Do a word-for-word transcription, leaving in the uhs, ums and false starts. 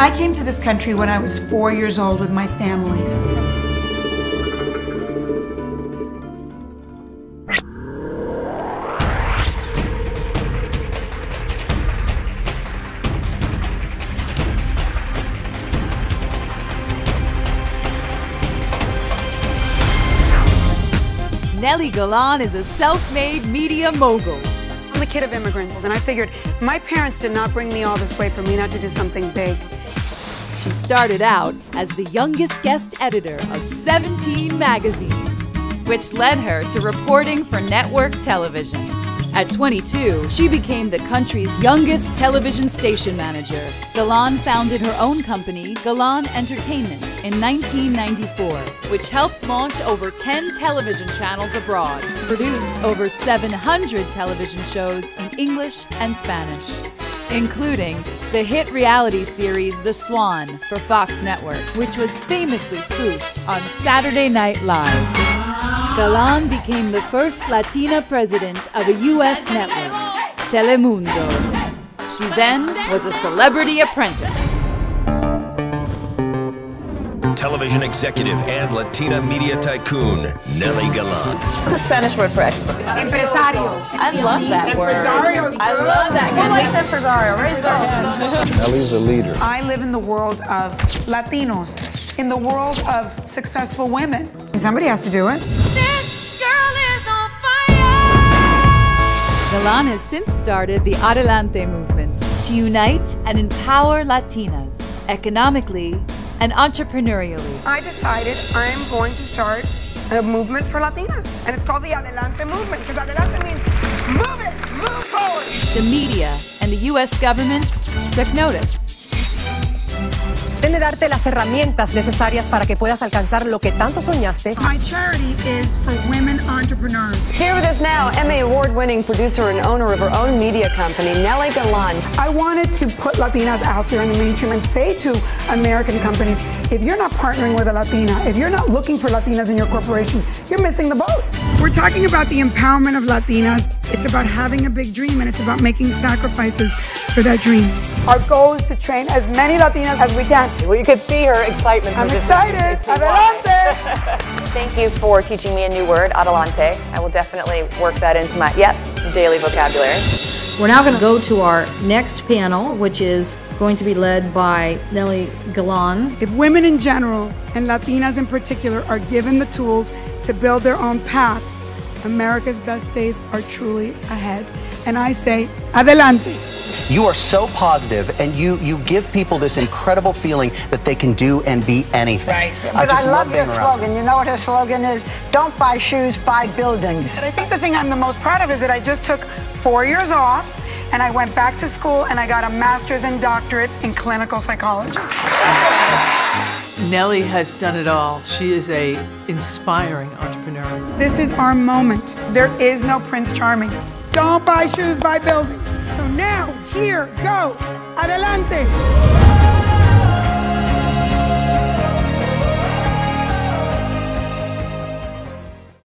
I came to this country when I was four years old with my family. Nelly Galan is a self-made media mogul. I'm the kid of immigrants, and I figured my parents did not bring me all this way for me not to do something big. She started out as the youngest guest editor of Seventeen magazine, which led her to reporting for network television. At twenty-two, she became the country's youngest television station manager. Galan founded her own company, Galan Entertainment, in nineteen ninety-four, which helped launch over ten television channels abroad, produced over seven hundred television shows in English and Spanish, including the hit reality series The Swan for Fox Network, which was famously spoofed on Saturday Night Live. Galan became the first Latina president of a U S network, Telemundo. She then was a celebrity apprentice. Television executive and Latina media tycoon, Nelly Galan. The Spanish word for expert. Empresario. I love that word. Empresario is I good. love that. Who likes empresario? Raise their hand. Nelly's a leader. I live in the world of Latinos, in the world of successful women. And somebody has to do it. This girl is on fire! Galan has since started the Adelante movement to unite and empower Latinas economically and entrepreneurially. I decided I am going to start a movement for Latinas, and it's called the Adelante movement, because Adelante means move it, move forward. The media and the U S government took notice. Pretende darte las herramientas necesarias para que puedas alcanzar lo que tanto soñaste. My charity is for women entrepreneurs. Here with us now, Emmy Award-winning producer and owner of her own media company, Nelly Galan. I wanted to put Latinas out there in the mainstream and say to American companies, if you're not partnering with a Latina, if you're not looking for Latinas in your corporation, you're missing the boat. We're talking about the empowerment of Latinas. It's about having a big dream, and it's about making sacrifices for that dream. Our goal is to train as many Latinas as we can. Well, you could see her excitement. I'm excited. Adelante. Thank you for teaching me a new word, adelante. I will definitely work that into my, yep, daily vocabulary. We're now going to go to our next panel, which is going to be led by Nelly Galan. If women in general, and Latinas in particular, are given the tools to build their own path, America's best days are truly ahead. And I say, adelante. You are so positive, and you you give people this incredible feeling that they can do and be anything. Right. I But just I love love your being around. slogan. You know what her slogan is? Don't buy shoes, buy buildings. But I think the thing I'm the most proud of is that I just took four years off, and I went back to school, and I got a master's and doctorate in clinical psychology. Nelly has done it all. She is a inspiring entrepreneur. This is our moment. There is no Prince Charming. Don't buy shoes, buy buildings. So now, here, go. Adelante.